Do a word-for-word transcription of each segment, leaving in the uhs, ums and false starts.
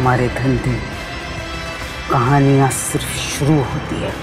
हमारे धंधे कहानियां सिर्फ शुरू होती है।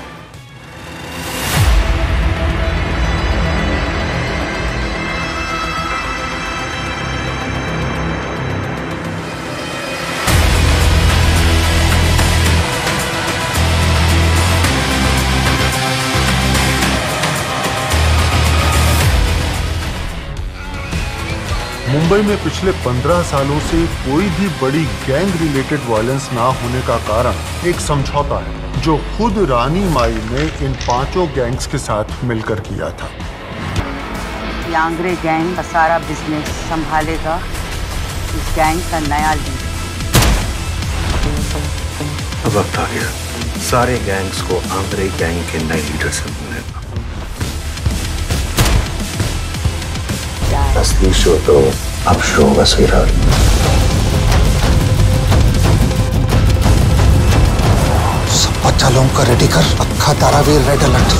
मुंबई में पिछले पंद्रह सालों से कोई भी बड़ी गैंग रिलेटेड वायलेंस ना होने का कारण एक समझौता है जो खुद रानी माई ने इन पांचों गैंग्स के साथ मिलकर किया था। यांगरे गैंग का सारा बिजनेस संभालेगा इस गैंग का नया लीडर। अब वक्त आ गया सारे गैंग्स को आंग्रे गैंग के नए लीडर से मिलने का। असली शो तो अब शो होगा सहीराल। सब बच्चा लोगों का रेडी कर, अक्खा तारावीर रेड अलर्ट।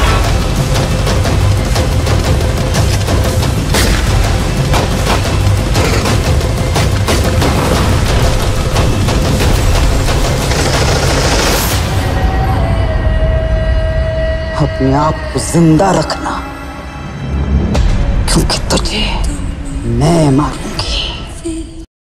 अपने आप को जिंदा रखना, क्योंकि तुझे मैं मारूंगा।